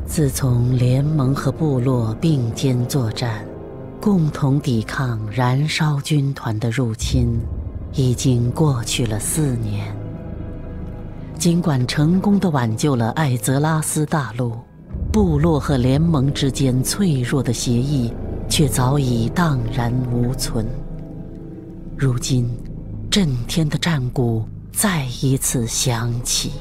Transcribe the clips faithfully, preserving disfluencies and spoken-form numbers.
自从联盟和部落并肩作战，共同抵抗燃烧军团的入侵，已经过去了四年。尽管成功地挽救了艾泽拉斯大陆，部落和联盟之间脆弱的协议却早已荡然无存。如今，震天的战鼓再一次响起。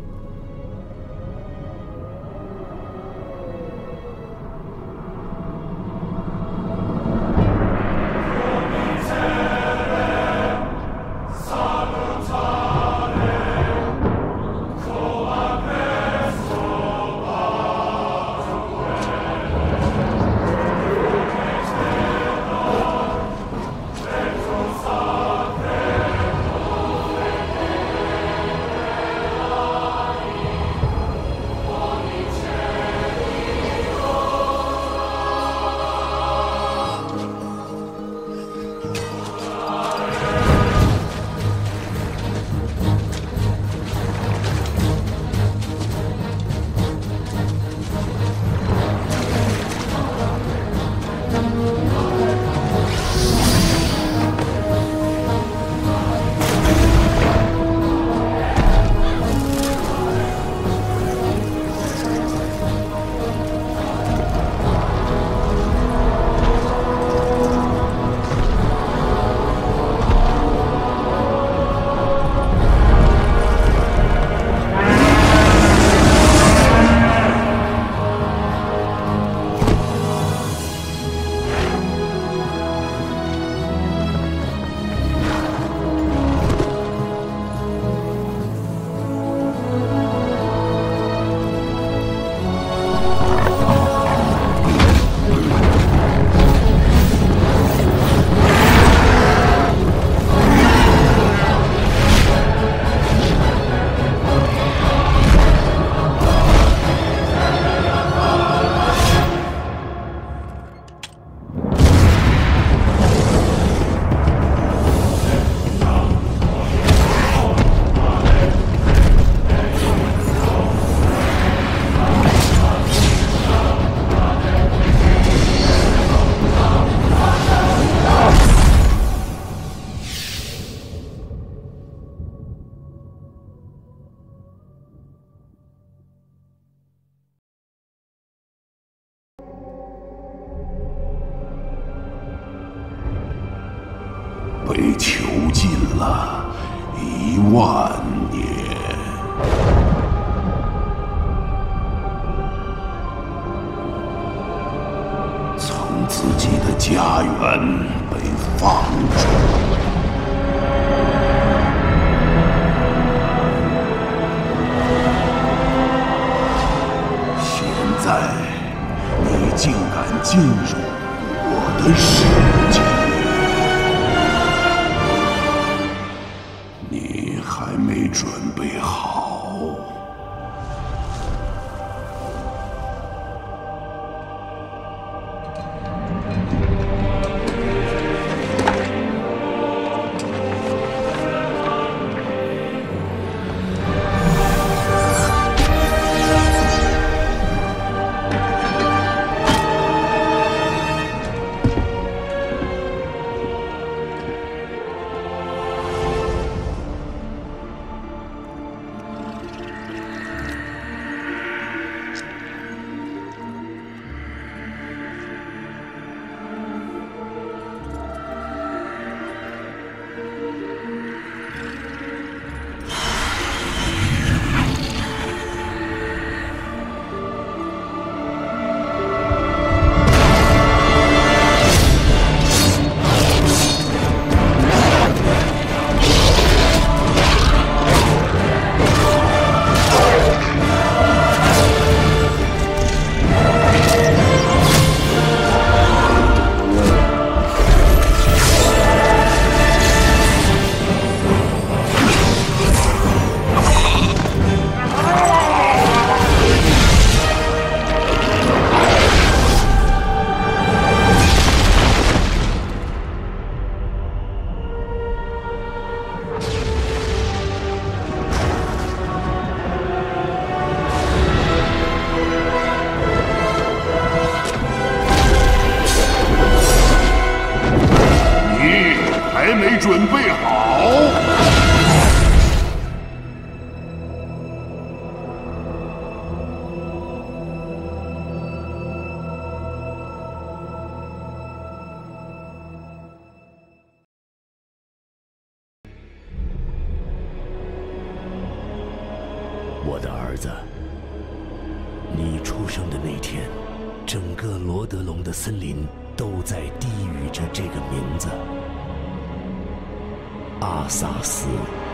被囚禁了一万年。从自己的家园被放逐，现在你竟敢进入我的世界！你还没准备好。 准备好。 我的儿子，你出生的那天，整个罗德隆的森林都在低语着这个名字——阿萨斯。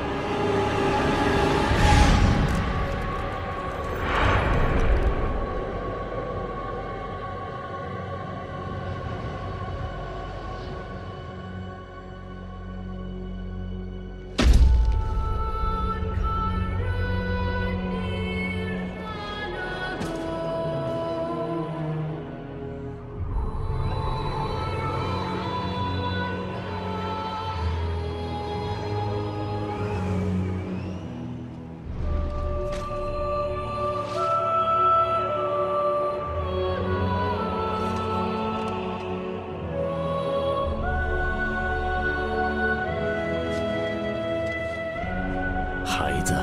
孩子，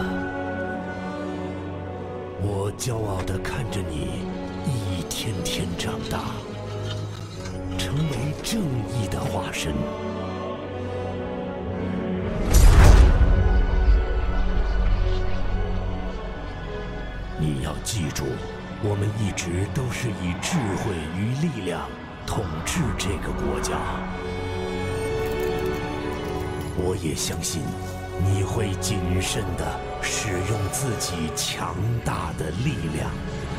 我骄傲地看着你一天天长大，成为正义的化身。你要记住，我们一直都是以智慧与力量统治这个国家。我也相信你会谨慎地使用自己强大的力量。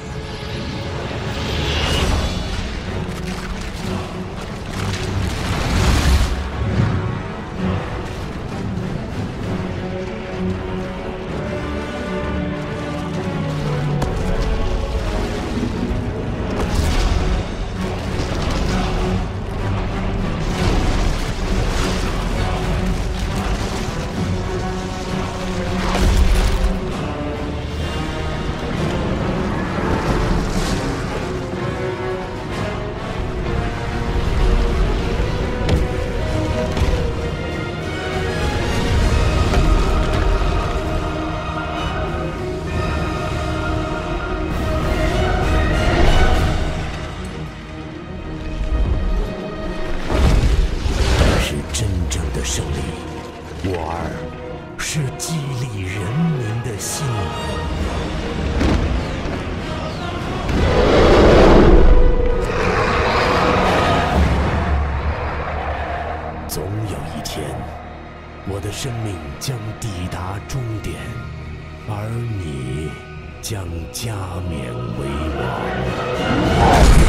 胜利，我儿，是激励人民的心。总有一天，我的生命将抵达终点，而你将加冕为王。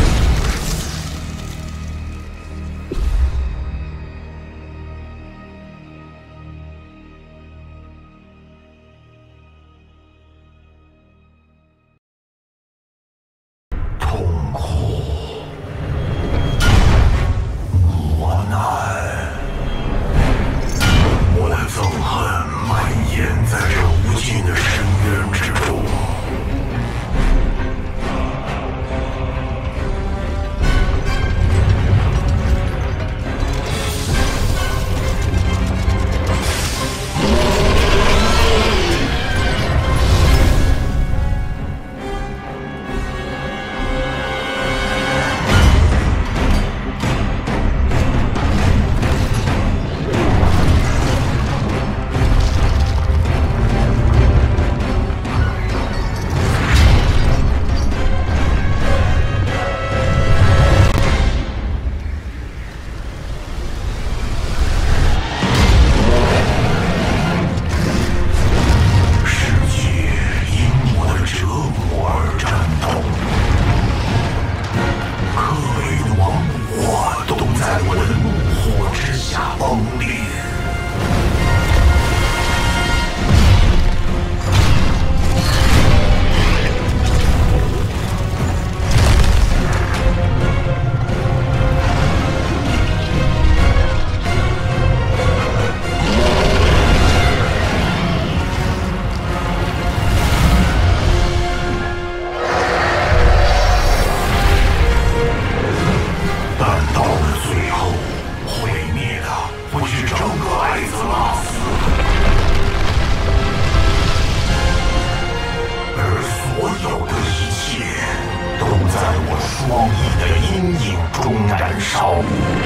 烧。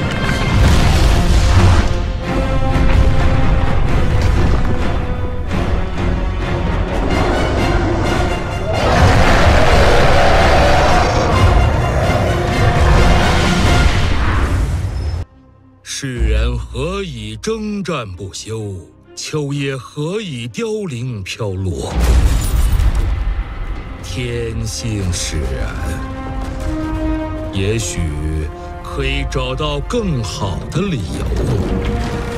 世人何以征战不休？秋叶何以凋零飘落？天性使然，也许可以找到更好的理由。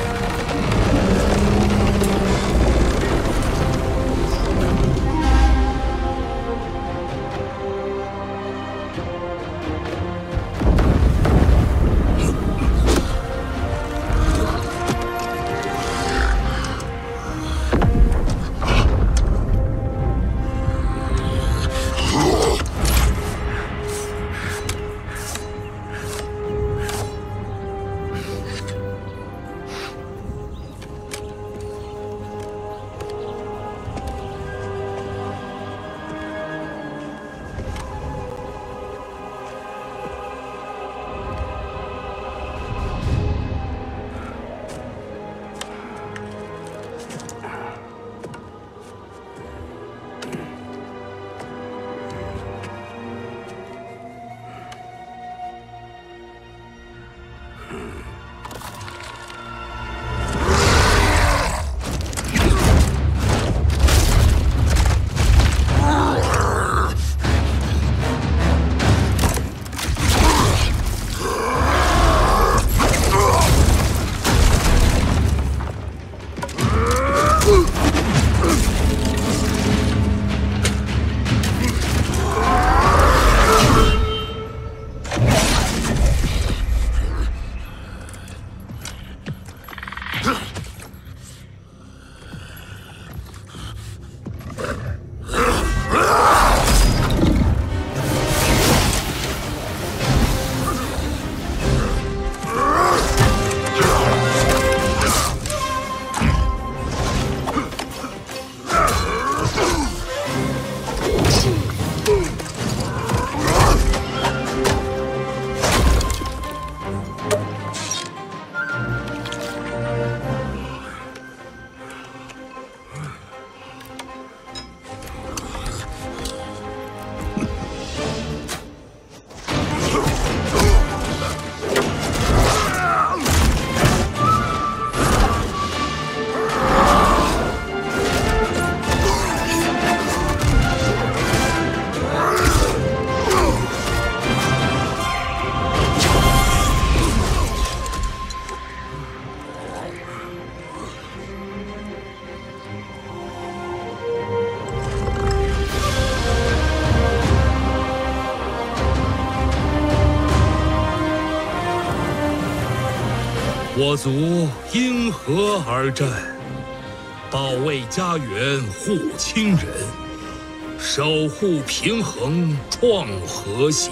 我族因河而战，保卫家园，护亲人，守护平衡，创和谐。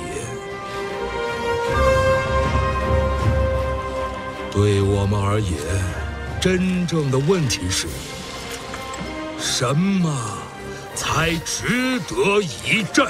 对我们而言，真正的问题是：什么才值得一战？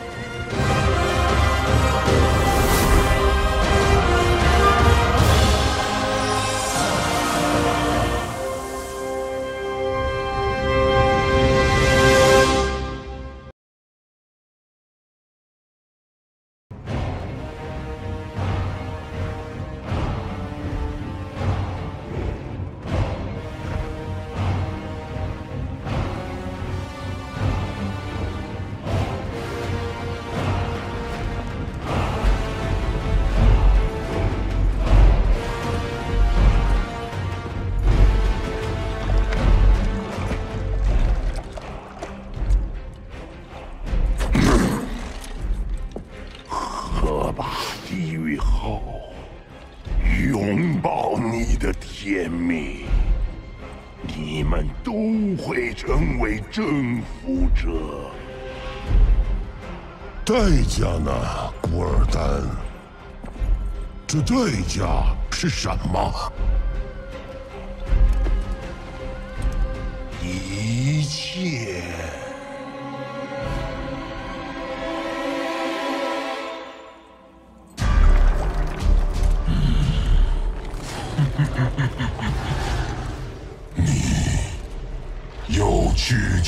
拥抱你的天命，你们都会成为征服者。代价呢，古尔丹？这代价是什么？一切。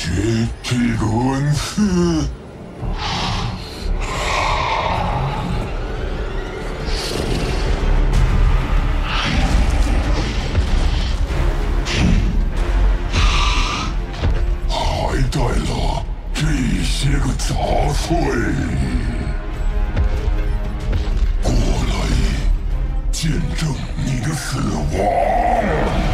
绝这个恩赐。还带了这些个杂碎，过来见证你的死亡。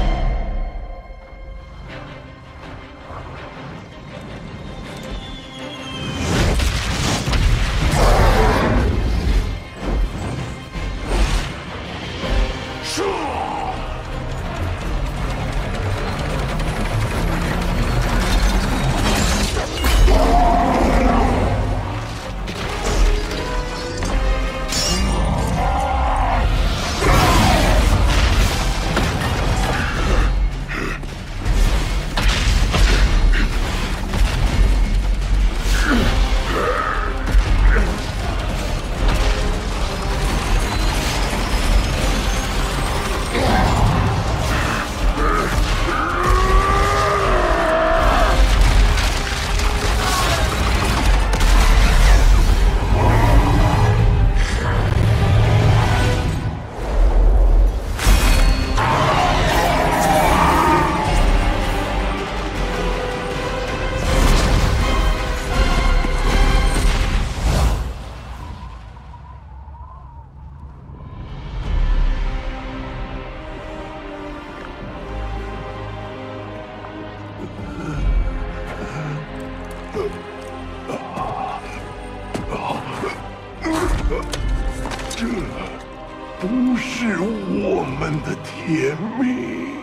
这不是我们的天命。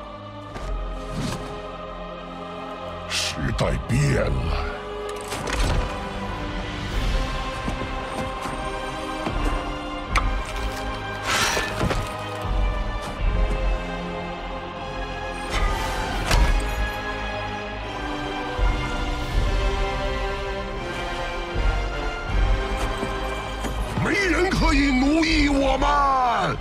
时代变了。没人可以奴役我们。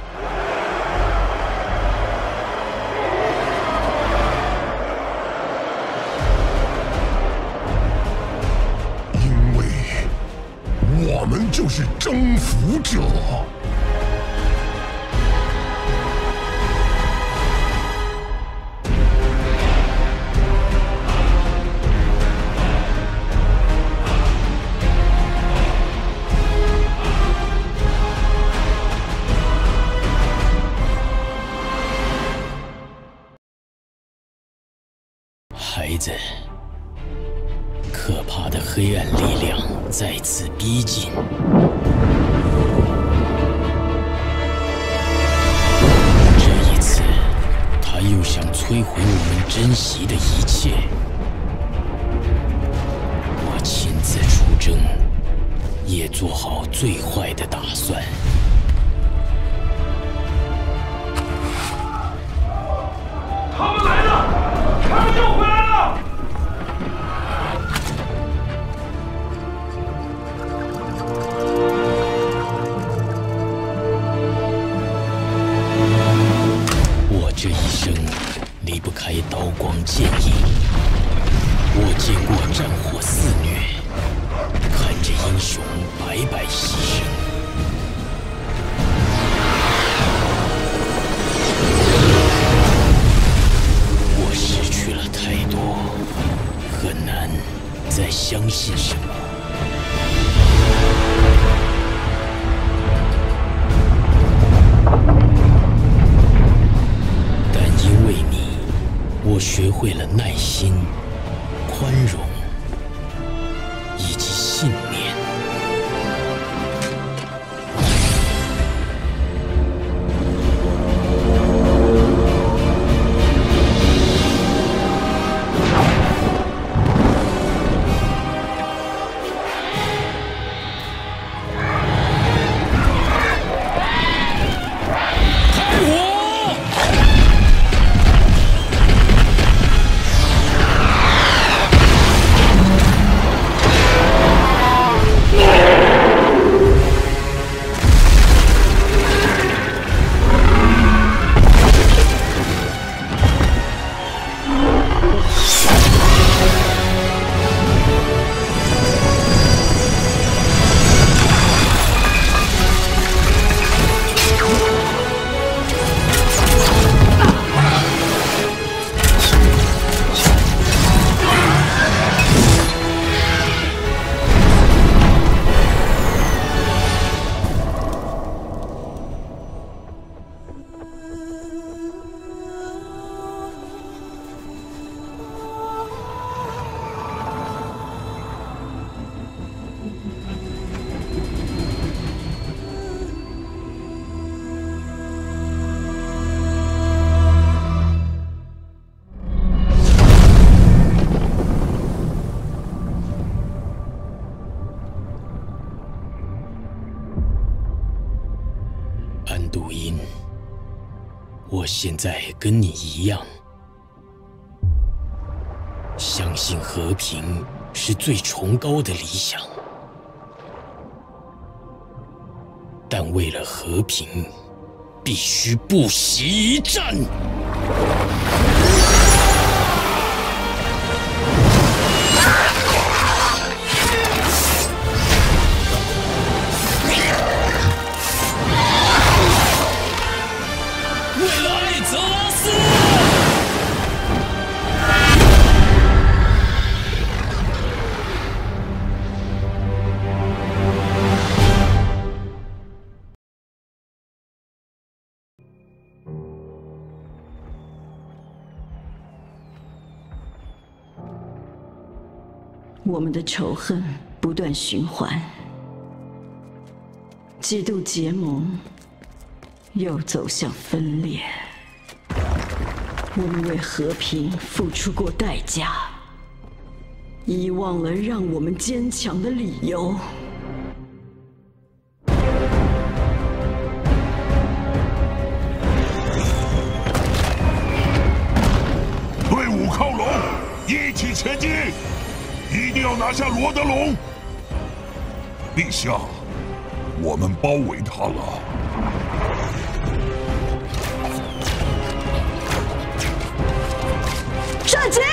因为我们就是征服者。 孩子，可怕的黑暗力量再次逼近。这一次，他又想摧毁我们珍惜的一切。我亲自出征，也做好最坏的打算。 他们来了！他们又回来了！ 我这一生离不开刀光剑影，我见过战火肆虐，看着英雄白白牺牲。我失去了太多，很难再相信什么。但因为你，我学会了耐心、宽容以及信念。 潘度因，我现在跟你一样，相信和平是最崇高的理想，但为了和平，必须不惜一战。 我们的仇恨不断循环，几度结盟，又走向分裂。我们为和平付出过代价，遗忘了让我们坚强的理由。 队伍靠拢，一起前进！ 一定要拿下罗德隆！陛下，我们包围他了。 战机！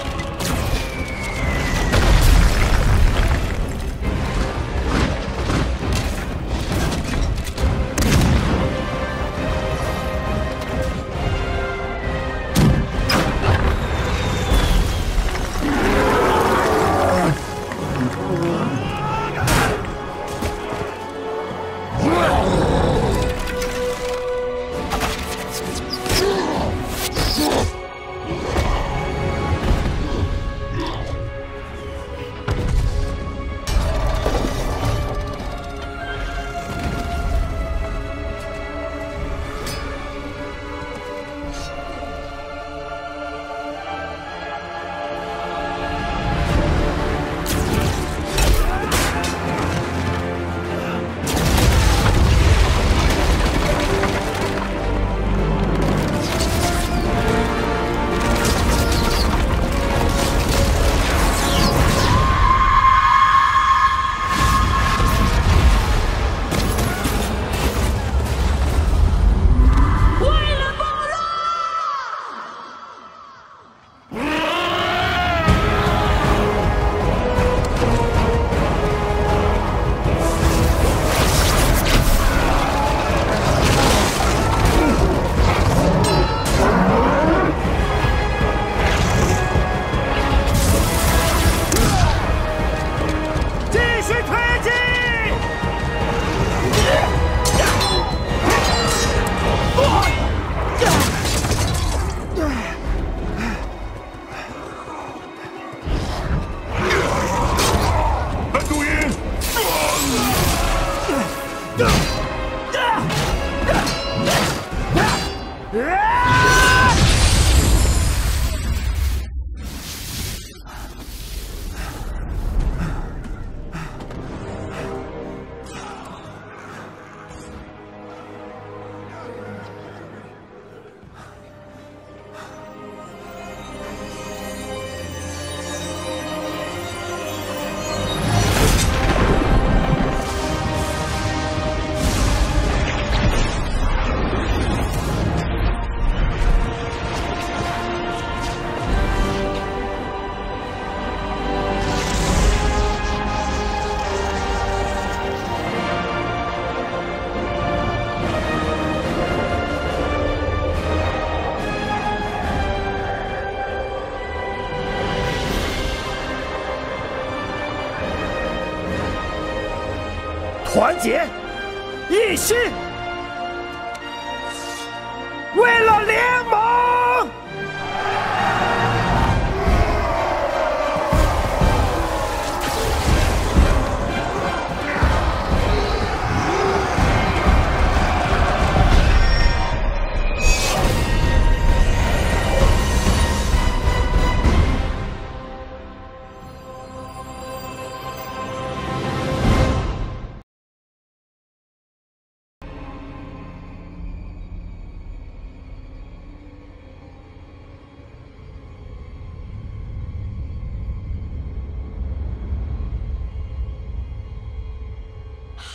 团结一心，为了联盟。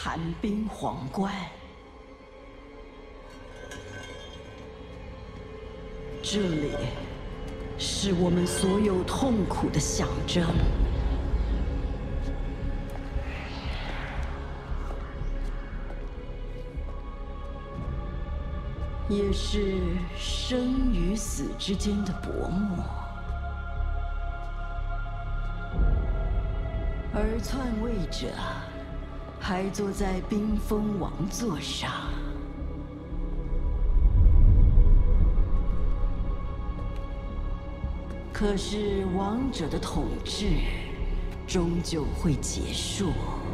寒冰皇冠。这里是我们所有痛苦的象征。也是生与死之间的薄暮。而篡位者还坐在冰封王座上。可是王者的统治终究会结束。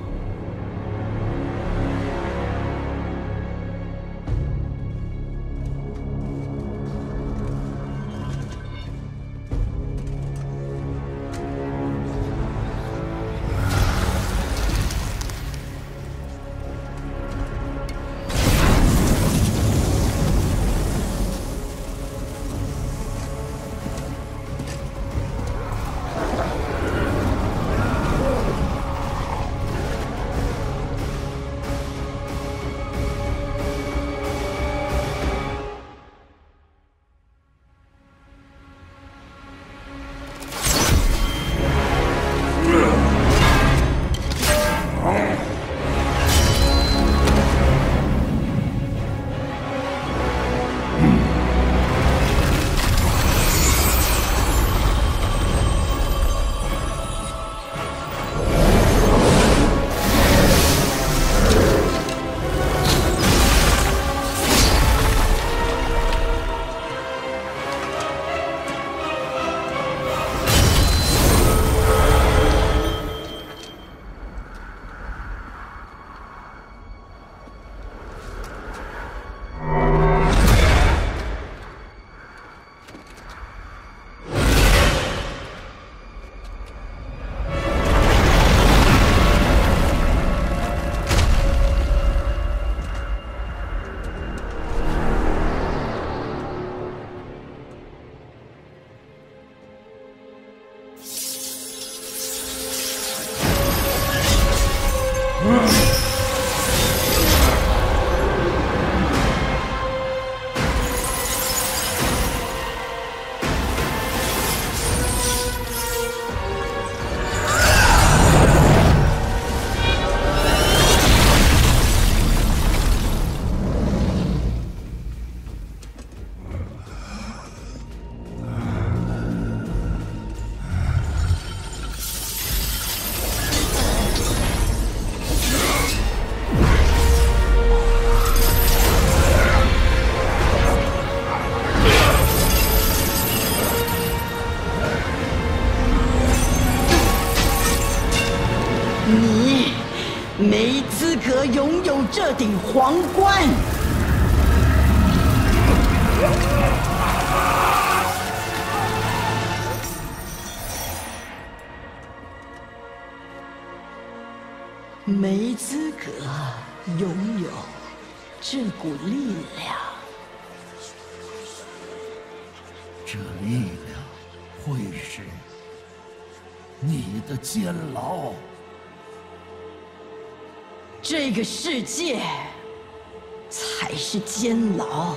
你没资格拥有这顶皇冠。没资格拥有这股力量。 这力量会是你的监牢。 这个世界才是监牢。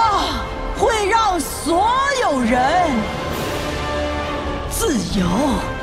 所有人自由。